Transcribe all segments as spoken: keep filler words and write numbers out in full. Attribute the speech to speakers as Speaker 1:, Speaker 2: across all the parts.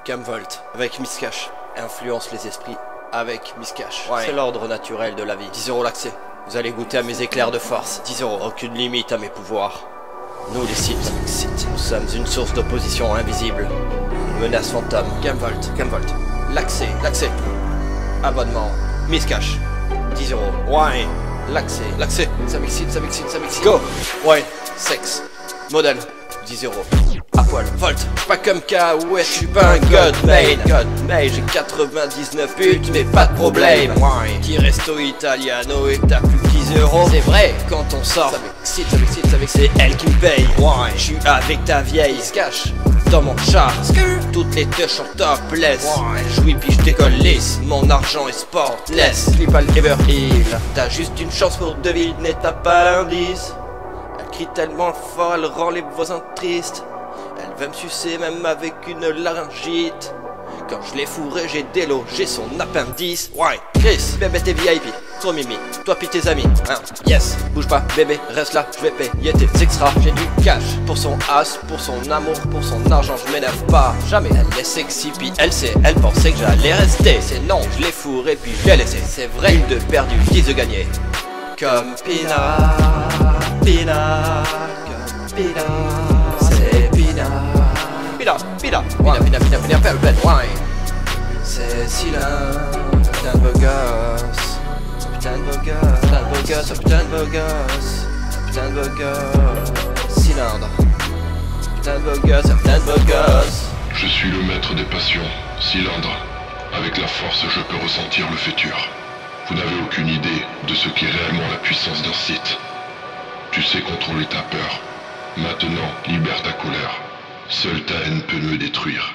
Speaker 1: Camvolt avec Miscash influence les esprits avec Miscash. Ouais. C'est l'ordre naturel de la vie. dix euros l'accès. Vous allez goûter à mes éclairs de force. dix euros. Aucune limite à mes pouvoirs. Nous les Sith, nous sommes une source d'opposition invisible. Une menace fantôme. Camvolt, Camvolt. L'accès, l'accès. Abonnement. Miscash. dix euros. Ouais. L'accès, l'accès. Ça m'excite, ça m'excite, ça m'excite. Go. Ouais. Sexe. Modèle. dix euros. À poil. Volt. Pas comme K. Ouais, je suis pas un god main. God main. J'ai quatre-vingt-dix-neuf putes, mais pas de problème. Ouais. Qui resto italiano et t'as plus que dix euros. C'est vrai. Quand on sort, ça m'excite, ça m'excite, ça m'excite. C'est elle qui me paye. Ouais. Je suis avec ta vieille. Il se cache dans mon char. Toutes les touches sont topless. Ouais. Jouis puis je décolle lisse. Mon argent est sportless. Slip al ever heal. T'as juste une chance pour deviner, t'as pas l'indice. Elle crie tellement fort, elle rend les voisins tristes. Elle veut me sucer même avec une laryngite. Quand je l'ai fourré, j'ai délogé son appendice. Ouais, Chris, bébé t'es V I P, trop mimi, toi pis tes amis, hein. Yes, bouge pas bébé, reste là, je vais payer tes extras. J'ai du cash pour son as, pour son amour, pour son argent, je m'énerve pas. Jamais, elle est sexy pis elle sait, elle pensait que j'allais rester. C'est non, je l'ai fourré puis je l'ai laissé. C'est vrai, une de perdu, dix de gagné. Comme Pina, Pina, comme Pina. Pina, Pina, Pina, Pina, Pina, Pina, Pina, Pina, ouais. C'est cylindre, putain de beau gosse, putain de beau gosse, putain de beau gosse, putain de beau gosse, putain de beau gosse, cylindre, putain de beau gosse, putain de beau gosse.
Speaker 2: Je suis le maître des passions, cylindre. Avec la force, je peux ressentir le futur. Vous n'avez aucune idée de ce qu'est réellement la puissance d'un Sith. Tu sais contrôler ta peur. Maintenant, libère ta colère. Seule ta haine peut me détruire.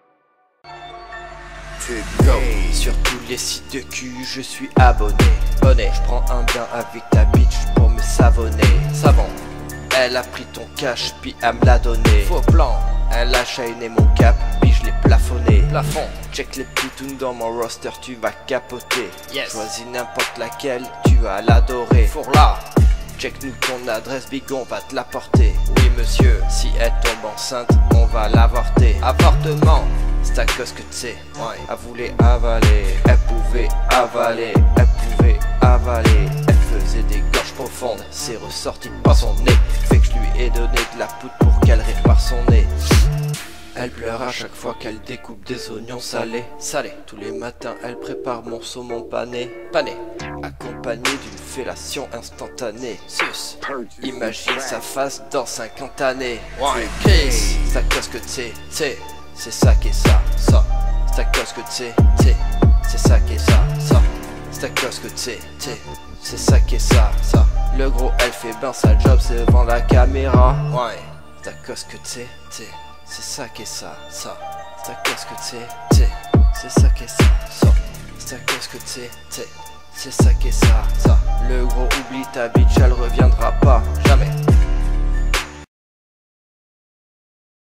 Speaker 1: Go. Sur tous les sites de cul, je suis abonné. Bonnet, je prends un bain avec ta bitch pour me savonner. Savon, elle a pris ton cash puis elle me l'a donné. Faux plan, elle a chaîné mon cap puis je l'ai plafonné. Plafond, check les pitounes dans mon roster, tu vas capoter. Yes. Choisis n'importe laquelle, tu vas l'adorer. Fourla. Check-nous ton adresse, big, on va te l'apporter. Oui monsieur, si elle tombe enceinte, on va l'avorter. Avortement, c'est à cause que tu sais, ouais. Elle voulait avaler, elle pouvait avaler, elle pouvait avaler. Elle faisait des gorges profondes, c'est ressorti par son nez. Fait que je lui ai donné de la poudre pour qu'elle répare son nez. Elle pleure à chaque fois qu'elle découpe des oignons salés. Salés. Tous les matins, elle prépare mon saumon pané. Pané. Accompagné d'une fellation instantanée. Sus. Imagine sa face dans cinquante années. Ouais. Chris. C'est à cause que tu sais, t'sais, c'est ça qui est ça, ça. C'est à cause que tu sais, t'sais, c'est ça qui est ça, ça. C'est à cause que tu sais, t'sais, c'est ça qui est ça, ça. Le gros, elle fait ben sa job, c'est devant la caméra. Ouais. C'est à cause que tu sais, t'sais. C'est ça qui est ça, ça. C'est à cause que tu sais, t'sais. C'est ça qui est ça, ça. C'est à cause que tu sais, t'sais. C'est ça qui est ça, ça. Le gros oublie ta bitch, elle reviendra pas, jamais.